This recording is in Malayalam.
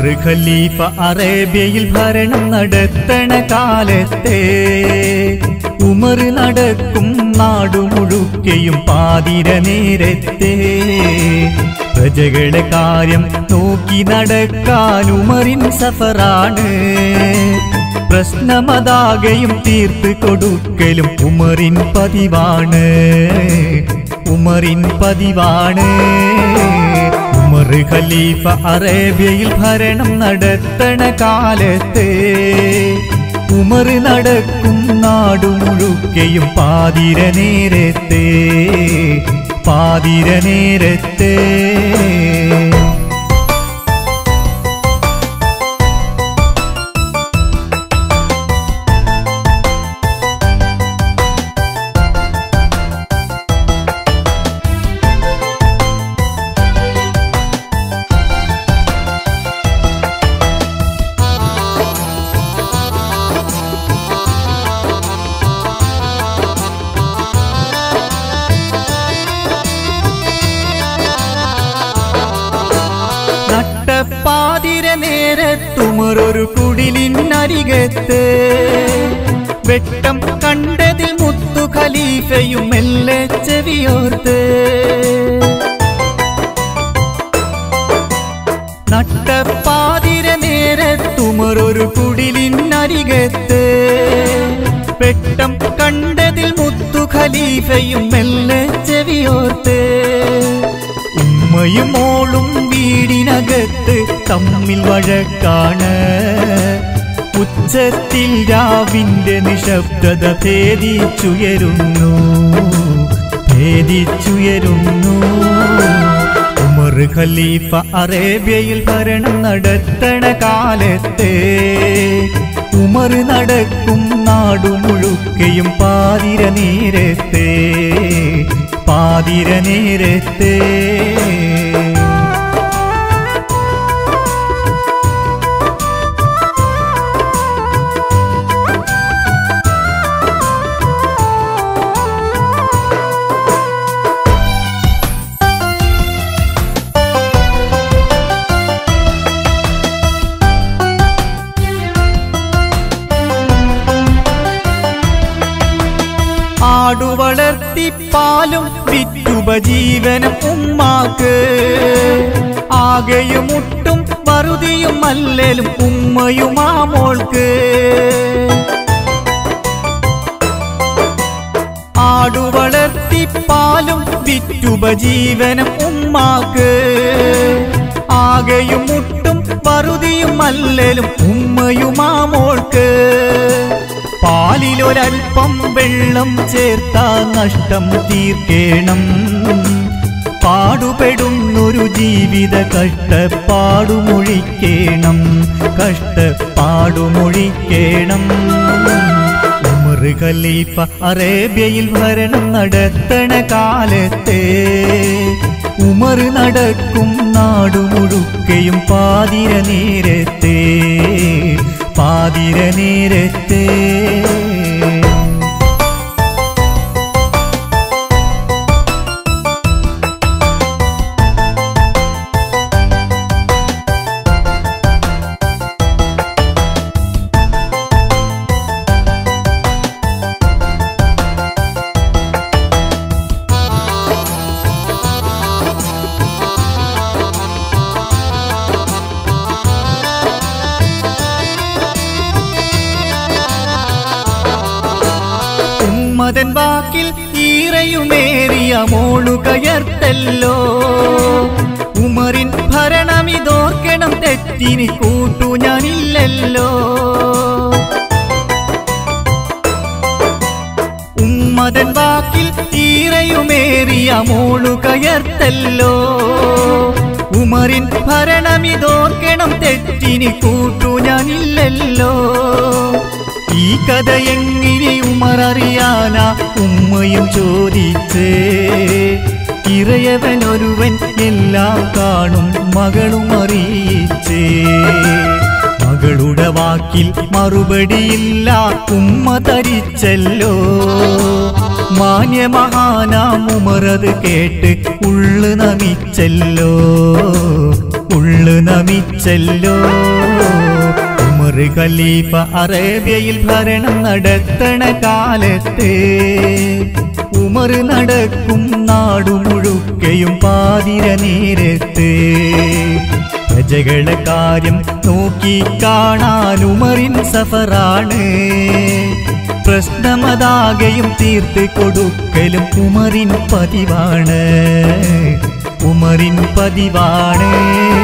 ഉമർ ഖലീഫ അറേബ്യയിൽ ഭരണം നടത്തണ കാലത്തെ ഉമർ നടക്കും നാടു മുഴുക്കെയും പാതിര നേരത്തെ പ്രജകളുടെ കാര്യം നോക്കി നടക്കാൻ ഉമറിൻ സഫറാണ്. പ്രശ്നമതാകെയും തീർത്ത് കൊടുക്കലും ഉമറിൻ പതിവാണ്. ഉമറിൻ പതിവാണ്. ഉമർ ഖലീഫ അറേബ്യയിൽ ഭരണം നടത്തണ കാലത്ത് ഉമർ നടക്കും നാടു മുഴുക്കെയും പാതിര നേരത്തെ പാതിര നേരത്തെ പാതിര നേരത്തുമറൊരു കുടിലിനരികത്ത് വെട്ടം കണ്ടതിൽ മുത്തു ഖലീഫയും മെല്ലെ ചെവിയോർത്ത് നട്ടപ്പാതിര നേരത്തുമറൊരു കുടിലിനരികത്ത് വെട്ടം കണ്ടതിൽ മുത്തു ഖലീഫയും മെല്ലെ ചെവിയോർത്ത് ഉമ്മയും മോളും വീടിനകത്ത് തമ്മിൽ വഴക്കാണ്. ഉച്ചത്തിൽ രാവിന്റെ നിശബ്ദത ഭേദിച്ചുയരുന്നു ഭേദിച്ചുയരുന്നു. ഉമർ ഖലീഫ അറേബ്യയിൽ ഭരണം നടത്തണ കാലത്തെ ഉമർ നടക്കും നാടു മുഴുക്കെയും പാതിര നേരത്തെ പാതിര നേരത്തെ ആടു വളർത്തി പാലും വിറ്റുപജീവനം ഉമ്മാക്ക് ആകെയും മുട്ടും വറുതിയും മല്ലലും ഉമ്മയും ആ മോൾക്ക്. ആടു വളർത്തി പാലും വിറ്റുപജീവനം ഉമ്മാക്ക് ആകെയും മുട്ടും വറുതിയും മല്ലലും ഉമ്മയും ആ മോൾക്ക്. പാലിലൊരൽപ്പം വെള്ളം ചേർത്താ നഷ്ടം തീർക്കേണം. പാടുപെടുന്നൊരു ജീവിത കഷ്ടപ്പാടുമൊഴിക്കേണം കഷ്ടപ്പാടുമൊഴിക്കേണം. ഉമർ ഖലീഫ അറേബ്യയിൽ ഭരണം നടത്തണ കാലത്തെ ഉമർ നടക്കും നാടു മുഴുക്കെയും പാതിര നേരത്തെ പാതിര നേരത്തെ മദൻ വാക്കിൽ ഈറയുമേറിയ മോളു കയർത്തല്ലോ. ഉമറിൻ ഭരണമിതോർക്കണം തെറ്റിനി കൂട്ടു ഞാനില്ലല്ലോ. ഉമ്മദൻ വാക്കിൽ ഈറയുമേറിയ മോളു കയർത്തല്ലോ. ഉമറിൻ ഭരണമിതോർക്കണം തെറ്റിനി കൂട്ടു ഞാനില്ലല്ലോ. ഈ കഥ എങ്ങനെ ഉമർ അറിയാനാ ഉമ്മയും ചോദിച്ചേ. ഇറയവനൊരുവൻ എല്ലാം കാണും മകളും അറിയിച്ചേ. മകളുടെ വാക്കിൽ മറുപടിയില്ല ഉമ്മ തരിച്ചല്ലോ. മാന്യമഹാനാം ഉമറത് കേട്ട് ഉള്ളു നമിച്ചല്ലോ ഉള്ളു നമിച്ചല്ലോ. ഉമർ ഖലീഫ അറേബ്യയിൽ ഭരണം നടത്തണ കാലത്ത് ഉമർ നടക്കും നാടു മുഴുക്കയും പാതിര നേരത്ത്. പ്രജകളെ കാര്യം നോക്കി കാണാൻ ഉമറിൻ സഫറാണ്. പ്രശ്നമതാകെയും തീർത്ത് കൊടുക്കലും ഉമറിൻ പതിവാണ്. ഉമറിൻ പതിവാണ്.